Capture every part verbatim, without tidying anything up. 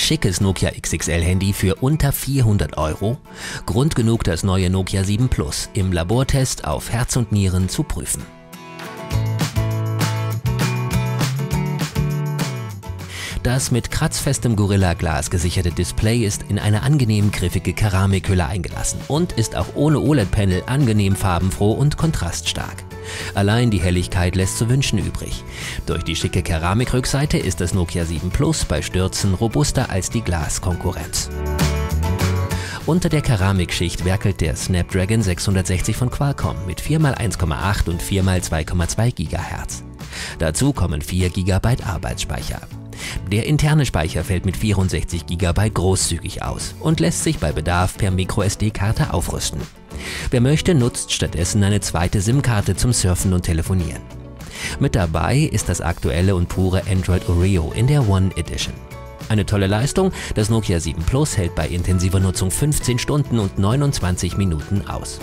schickes Nokia X X L-Handy für unter vierhundert Euro? Grund genug, das neue Nokia sieben Plus im Labortest auf Herz und Nieren zu prüfen. Das mit kratzfestem Gorilla-Glas gesicherte Display ist in eine angenehm griffige Keramikhülle eingelassen und ist auch ohne O L E D-Panel angenehm farbenfroh und kontraststark. Allein die Helligkeit lässt zu wünschen übrig. Durch die schicke Keramikrückseite ist das Nokia sieben Plus bei Stürzen robuster als die Glaskonkurrenz. Unter der Keramikschicht werkelt der Snapdragon sechshundertsechzig von Qualcomm mit vier mal eins Komma acht und vier mal zwei Komma zwei Gigahertz. Dazu kommen vier Gigabyte Arbeitsspeicher. Der interne Speicher fällt mit vierundsechzig Gigabyte großzügig aus und lässt sich bei Bedarf per Micro-S D-Karte aufrüsten. Wer möchte, nutzt stattdessen eine zweite SIM-Karte zum Surfen und Telefonieren. Mit dabei ist das aktuelle und pure Android Oreo in der One Edition. Eine tolle Leistung, das Nokia sieben Plus hält bei intensiver Nutzung fünfzehn Stunden und neunundzwanzig Minuten aus.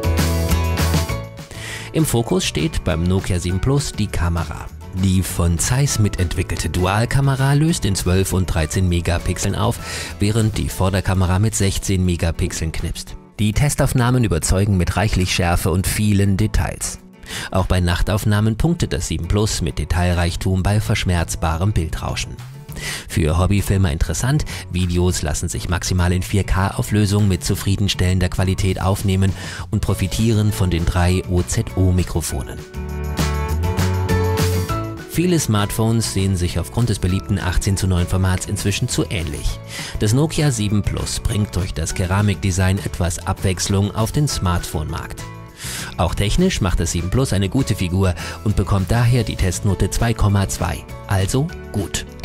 Im Fokus steht beim Nokia sieben Plus die Kamera. Die von Zeiss mitentwickelte Dualkamera löst in zwölf und dreizehn Megapixeln auf, während die Vorderkamera mit sechzehn Megapixeln knipst. Die Testaufnahmen überzeugen mit reichlich Schärfe und vielen Details. Auch bei Nachtaufnahmen punktet das sieben Plus mit Detailreichtum bei verschmerzbarem Bildrauschen. Für Hobbyfilmer interessant, Videos lassen sich maximal in vier K-Auflösung mit zufriedenstellender Qualität aufnehmen und profitieren von den drei O Z O-Mikrofonen. Viele Smartphones sehen sich aufgrund des beliebten achtzehn zu neun Formats inzwischen zu ähnlich. Das Nokia sieben Plus bringt durch das Keramikdesign etwas Abwechslung auf den Smartphone-Markt. Auch technisch macht das sieben Plus eine gute Figur und bekommt daher die Testnote zwei Komma zwei, also gut.